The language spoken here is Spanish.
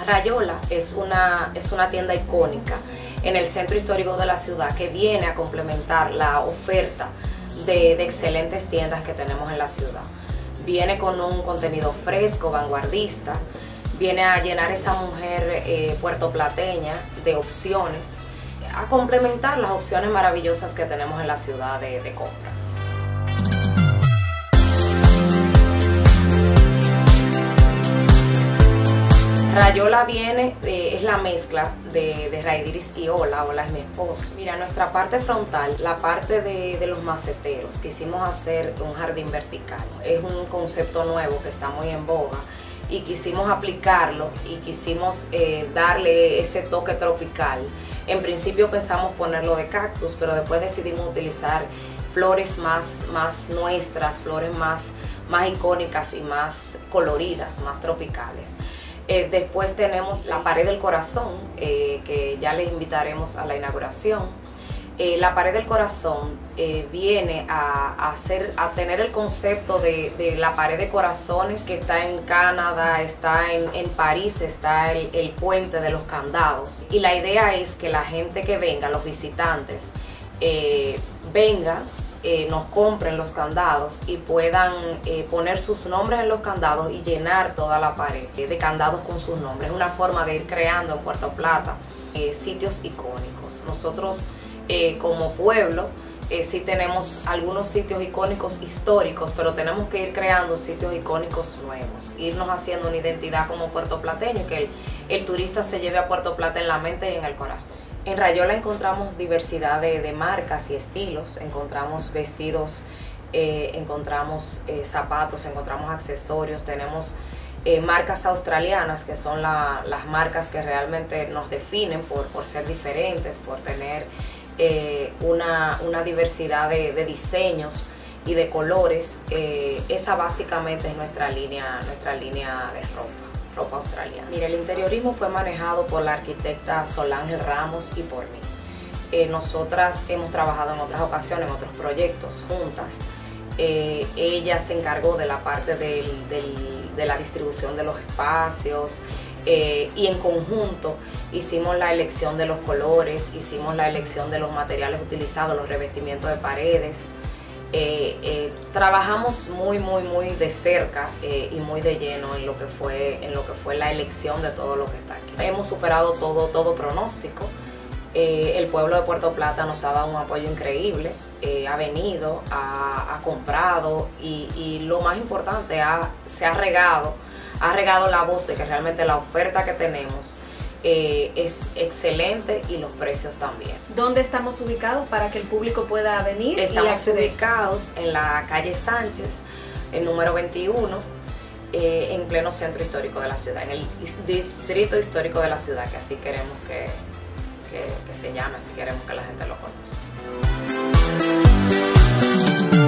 Rayola es una tienda icónica en el centro histórico de la ciudad que viene a complementar la oferta de excelentes tiendas que tenemos en la ciudad. Viene con un contenido fresco, vanguardista, viene a llenar esa mujer puertoplateña de opciones, a complementar las opciones maravillosas que tenemos en la ciudad de compras. Rayola viene, es la mezcla de Raidiris y Ola. Ola es mi esposo. Mira, nuestra parte frontal, la parte de los maceteros, quisimos hacer un jardín vertical. Es un concepto nuevo que está muy en boga y quisimos aplicarlo y quisimos darle ese toque tropical. En principio pensamos ponerlo de cactus, pero después decidimos utilizar flores más nuestras, flores más icónicas y más coloridas, más tropicales. Después tenemos la pared del corazón, que ya les invitaremos a la inauguración. La pared del corazón viene a tener el concepto de la pared de corazones que está en Canadá, está en París, está el puente de los candados. Y la idea es que la gente que venga, los visitantes, vengan, nos compren los candados y puedan poner sus nombres en los candados y llenar toda la pared de candados con sus nombres. Es una forma de ir creando en Puerto Plata sitios icónicos. Nosotros como pueblo sí tenemos algunos sitios icónicos históricos, pero tenemos que ir creando sitios icónicos nuevos, irnos haciendo una identidad como puertoplateño, que el turista se lleve a Puerto Plata en la mente y en el corazón. En Rayola encontramos diversidad de marcas y estilos, encontramos vestidos, encontramos zapatos, encontramos accesorios, tenemos marcas australianas que son las marcas que realmente nos definen por ser diferentes, por tener una diversidad de diseños y de colores. Esa básicamente es nuestra línea de ropa australiana. Mira, el interiorismo fue manejado por la arquitecta Solange Ramos y por mí. Nosotras hemos trabajado en otras ocasiones, en otros proyectos juntas. Ella se encargó de la parte de la distribución de los espacios y en conjunto hicimos la elección de los colores, hicimos la elección de los materiales utilizados, los revestimientos de paredes. Trabajamos muy de cerca y muy de lleno en lo que fue la elección de todo lo que está aquí. Hemos superado todo pronóstico. El pueblo de Puerto Plata nos ha dado un apoyo increíble, ha venido, ha comprado y lo más importante, se ha regado la voz de que realmente la oferta que tenemos es excelente y los precios también. ¿Dónde estamos ubicados para que el público pueda venir? Estamos ubicados en la calle Sánchez, el número 21, en pleno centro histórico de la ciudad, en el distrito histórico de la ciudad, que así queremos que se llame, así queremos que la gente lo conozca.